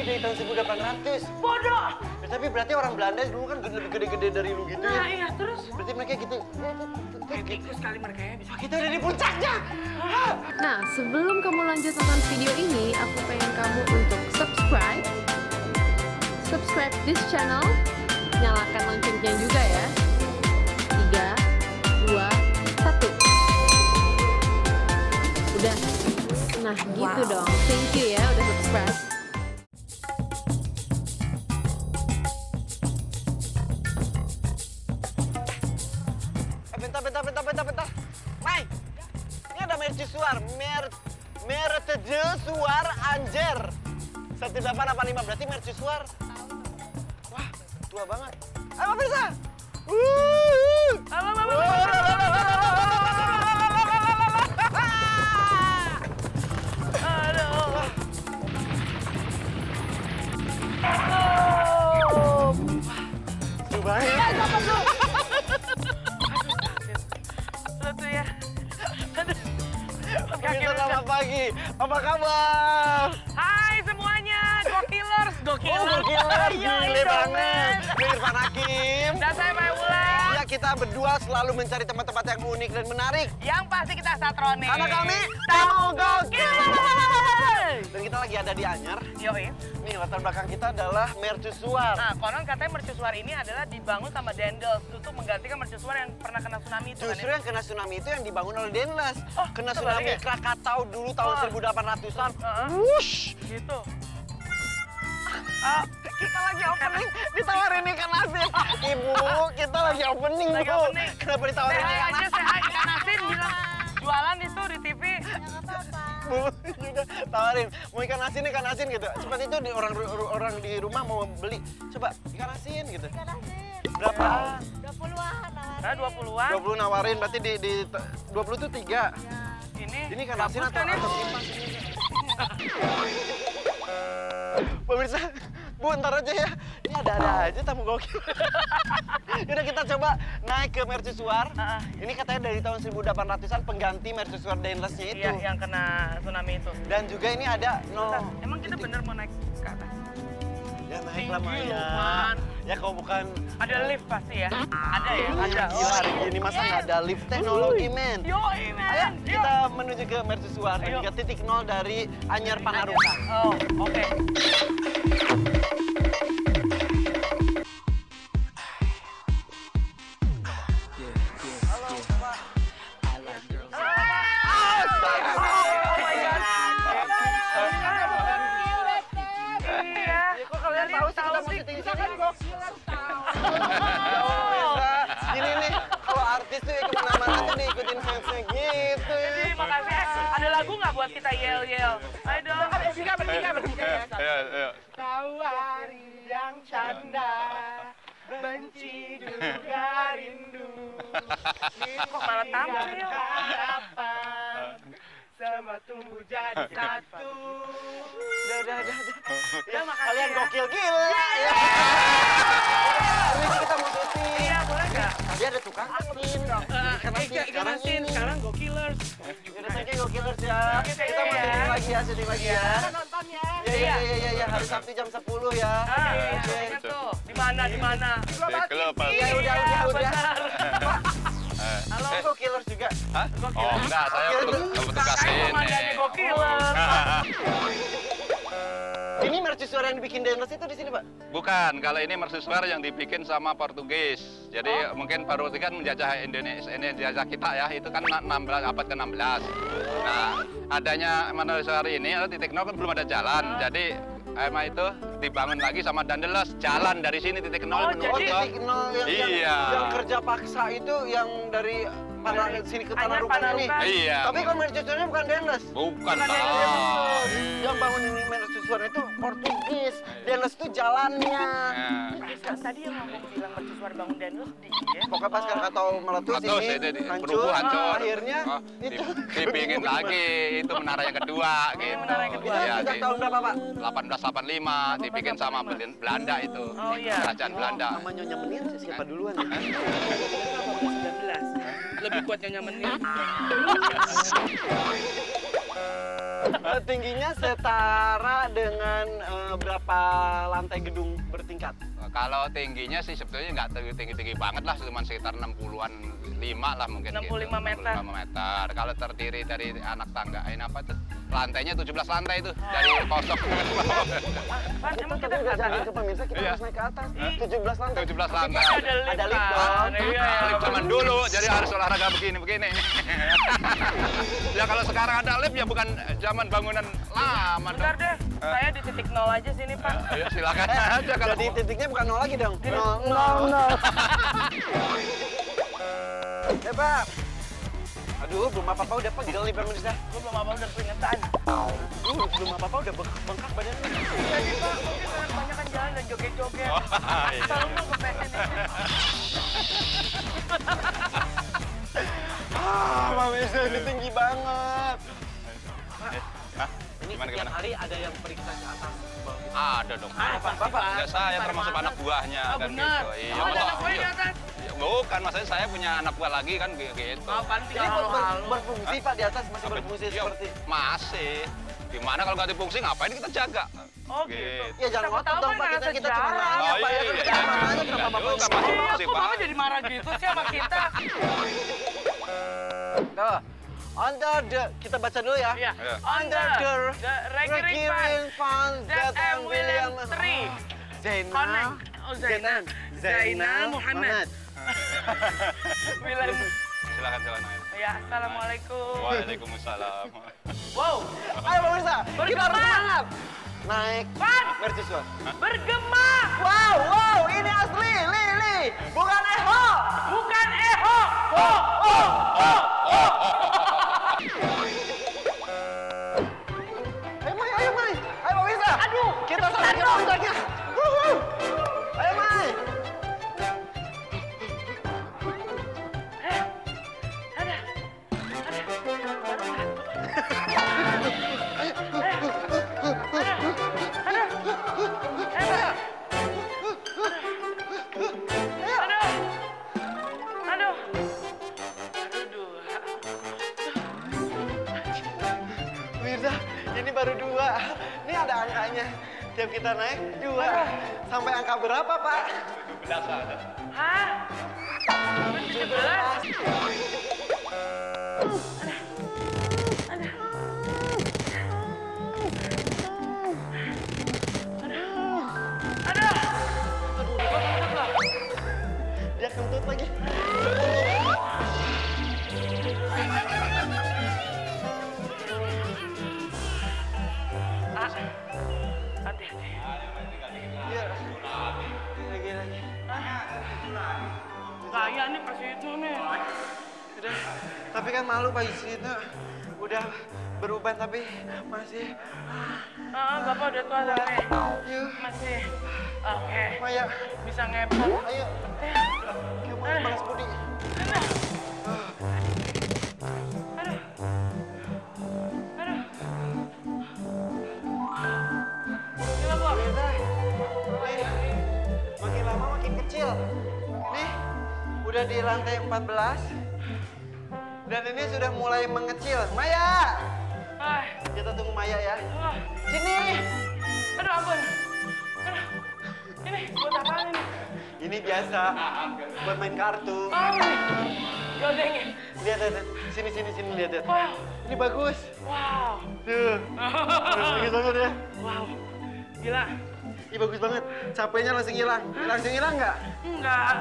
dari tahun 1800. Bodoh! Ya, tapi berarti orang Belanda dulu kan lebih gede-gede dari lu gitu ya. Nah iya, terus? Berarti mereka gitu. Tikus kali mereka ya bisa. Kita udah di puncaknya. Nah, sebelum kamu lanjut nonton video ini, aku pengen kamu untuk subscribe this channel, nyalakan loncengnya juga ya. 3, 2, 1. Udah. Nah, gitu dong. Thank you ya udah subscribe. Bentar. Mai, ini ada mercusuar. Mercusuar Anjer. 1885 berarti mercusuar. Wah, tua banget. Ayo pemirsa. Seru banget. Selamat pagi, apa kabar? Hai semuanya, Gokillers. Gokillers, gile banget. Gue Irfan Hakim. Dan saya Mai Wulan. Ya, kita berdua selalu mencari tempat-tempat yang unik dan menarik. Yang pasti kita satroni. Karena kami tamu Gokillers. Dan kita lagi ada di Anyer. Yoi. Nih, latar belakang kita adalah mercusuar. Nah, konon katanya mercusuar ini adalah dibangun sama Daendels untuk menggantikan mercusuar yang pernah kena tsunami itu. Justru yang kena tsunami itu yang dibangun oleh Daendels. Oh, kena kebalik tsunami ya? Krakatau dulu tahun 1800-an. Wush! Gitu. Kita lagi opening, ditawarin ikan asin. Ibu, kita lagi opening, Lagi Bu. opening. Kenapa ditawarin Say hi ikan aja, asin? say hi. Ikan asin bilang jualan itu di TV. Bu, gitu. Tawarin, mau ikan asin gitu. Seperti itu orang di rumah mau beli. Coba ikan asin gitu. Ikan asin. Berapa? 20-an nawarin. Nah, 20-an. 20 nawarin, berarti di 20 tuh 3. Ini ikan asin atau kipas ini? Pemirsa, Bu, ntar aja ya. Ini ada aja tamu gokil. Udah kita coba naik ke mercusuar. Ini katanya dari tahun 1800-an pengganti mercusuar Daendelsnya itu. Iya, yang kena tsunami itu. Dan juga ini ada Emang kita bener mau naik ke atas? Ya naik lah Tinggi, Maya. Man. Ya kalau bukan Ada lift pasti ya? Ada ya? Ada. gila hari ini masa nggak ada lift teknologi, men. Yoi, man. Ayo kita menuju ke mercusuar dan Ayo. juga titik nol dari Anyer Pangarukan. Oh, oke. Gini nih, kalau artis tuh ya kemana-mana tuh diikutin fansnya gitu. Jadi makasih. Ada lagu nggak buat kita yel-yel? Ayo dong. Bertiga ya. Ayo. Tahu hari yang canda, benci juga rindu. Kok malah tampil? Harapan, semua tumbuh jadi satu. Udah. Ya, makasih Kalian ya. gokil gila. Ya. Ini kita mau syuting. Iya, boleh nggak? Tadi ada tukang asin. Ikan asin, sekarang Gokillers. Udah thank you Gokillers ya. Oke, thank Kita you mau ya. syuting lagi ya. Nonton ya. Iya. Hari Sabtu jam 10 ya. Iya, ingat tuh. Di mana? Di klub. Iya, udah. Benar. Halo, Gokillers juga. Hah? Oh, enggak, saya petugas Saya ini. komandannya Gokillers. Ini mercusuar yang dibikin Daendels itu di sini, Pak? Bukan, kalau ini mercusuar yang dibikin sama Portugis. Jadi mungkin Portugis kan menjajah Indonesia, ini jajah kita ya, itu kan 16 abad ke-16. Nah, adanya mercusuar ini titik nol kan belum ada jalan. Jadi emang itu dibangun lagi sama Daendels, jalan dari sini titik nol menuju Oh, ke titik nol yang kerja paksa itu yang dari sini ke Tanah Rukan ini. Iya. Tapi kalau mercusuarnya bukan Daendels. Bukan, Yang bangun ini mercusuar itu Portugis. Daendels itu jalannya. Tadi yang ngomong bilang mercusuar bangun Daendels dia. Pokoknya pas Krakatau meletus Meletus, ini itu hancur, berubuh, hancur. akhirnya itu dibikin lagi, itu menara yang kedua gitu. menara yang kedua. Iya, Sejak tahun berapa, Pak? 1885 dibikin sama Belanda itu. Oh, iya. Kerajaan Belanda. Nama Nyonya Menin siapa duluan ya? 19. Lebih kuat Nyonya Menin. Tingginya setara dengan berapa lantai gedung bertingkat? Kalau tingginya sih sebetulnya nggak tinggi-tinggi banget lah, cuma sekitar 60-an 5 lah mungkin. 65 gitu. meter. 65 meter. Kalau terdiri dari anak tangga, ini apa tuh? Lantainya 17 lantai itu dari kosong. Pan, Itu emang tapi kita udah jadi ke pemirsa, kita harus naik ke atas. 17 lantai. 17 lantai. Ada lift dong. Iya, Lift zaman dulu, jadi harus olahraga begini-begini. Ya kalau sekarang ada lift ya bukan zaman bangunan lama dong. Bentar deh, saya di titik 0 aja sini, Pak. Ya silakan aja kalau Jadi titiknya bukan 0 lagi dong. 0. Pak. Aduh, belum apa-apa udah pegel nih pemirsa. Gue belum apa udah keringetan. Belum apa-apa udah bengkak badannya. Jadi Pak, mungkin karena kebanyakan jalan dan joget-joget. Selalu mau kepesin ini. Pemirsa ini tinggi banget. Ini Gimana, setiap gimana? hari ada yang periksa ke atas. Ada dong. Bapak. Ya saya termasuk anak buahnya Oh, kan benar. gitu. Iya, Oh, ada masa- anak buah di iya. atas. Ya, bukan, maksudnya saya punya anak buah lagi kan gitu. Apaan Ini tinggal halu-halu. berfungsi Pak di atas masih berfungsi Iya, seperti. masih. Gimana kalau ganti fungsi ngapain kita jaga? Oh gitu. Ya jangan Siapa ngotot tahu dong kan Pak, karena kita cuma sejarah. nanya Pak ya. Kita cuma nanya kenapa Bapak juga, ini. masuk Iya, fungsi, kok Pak. Bapak jadi marah gitu sih sama kita? Tuh. Under the, kita baca dulu ya. Iya. Iya. Under the Reggie Requiring Fund Z.M. William III. Zainal. Oh, Zainal Muhammad. William. Silakan. Ya, assalamualaikum. Waalaikumsalam. Wow, Ayo pemirsa, kita Bergema. harus semangat. Naik Pan, mercusuar. bergema, Wow, ini asli, Li. Bukan eho. bukan eho. Ayo Mai. Ayo pemirsa. Aduh, Kita sampai puncaknya. Wuhu. Ayo Mai. Aduh. Pemirsa, ini baru 2. Ini ada angkanya. Tiap kita naik 2. Sampai angka berapa, Pak? 17 ada. Hah? 17? Dia kentut lagi. Hati-hati. Iya. Lagi. Kaya nih pas itu nih. Udah. Tapi kan malu Pak Yusino. Udah beruban tapi masih. Bapak udah tua soalnya. Yuk, Masih. Oke. Maya. Bisa ngepot. Ayo. Kita mau balas budi. Gila, Bu. Makin lama makin kecil. Nih, udah di lantai 14. Dan ini sudah mulai mengecil. Maya! Ah, Kita tunggu Maya ya. ah. Sini! Aduh, ampun. Aduh. Ini buat apaan ini? Ini biasa buat main kartu. Oh, ini. Gandengnya. Lihat. Sini, lihat. Wow. Ini bagus. Wow. Tuh. Bagus banget ya. Wow. Gila. Ini bagus banget. Capeknya langsung hilang. Langsung hilang nggak? Enggak.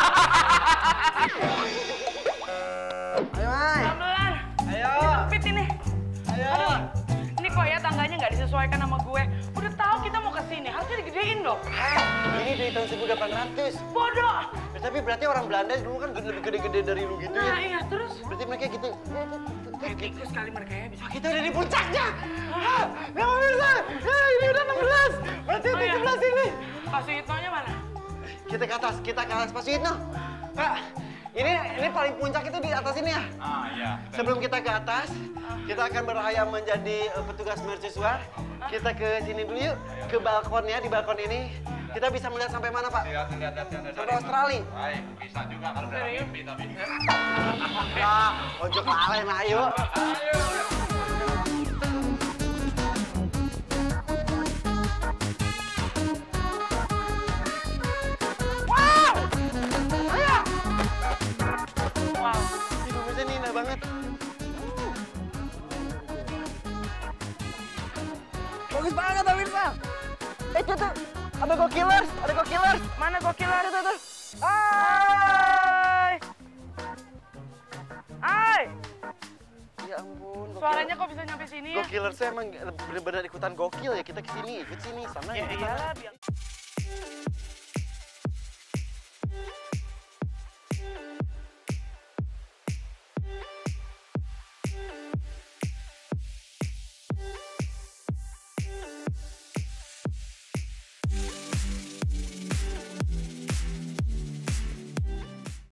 Ayo, Mai. Pelan-pelan. Ayo. Sempit ini. Ayo. Aduh. Ini kok ya tangganya nggak disesuaikan sama gue. Udah tahu kita mau ke sini, harusnya digedein dong. Ini dari tahun 1800. Bodoh. Ya, tapi berarti orang Belanda dulu kan lebih gede-gede dari lu gitu Nah, ya. iya, terus. Berarti mereka gitu. Kayak tikus kali mereka ya bisa. Kita udah di puncaknya. Ya pemirsa, ini udah 16. Berarti Oh, iya. 17 ini. Pak Suyitnonya mana? Kita ke atas Pak Suyitno. Kak, ini paling puncak itu di atas ini ya. Iya. Sebelum kita ke atas, kita akan berhayal menjadi petugas mercusuar. Kita ke sini dulu yuk, ke balkonnya. Di balkon ini kita bisa melihat sampai mana Pak? Lihat. Sampai Australia. Baik, bisa juga kalau udah mimpi tapi. Nah, ojok lalen ayo. Bagus banget pemirsa. Itu tuh, ada Go-Killers, ada Go-Killers. Mana Go-Killers? Tuh. Hai. Hai. Ya ampun. Suaranya kok bisa nyampe sini ya? Go-Killersnya emang bener-bener ikutan gokil ya. Kita kesini, ikut sini, sana. Ya iyalah.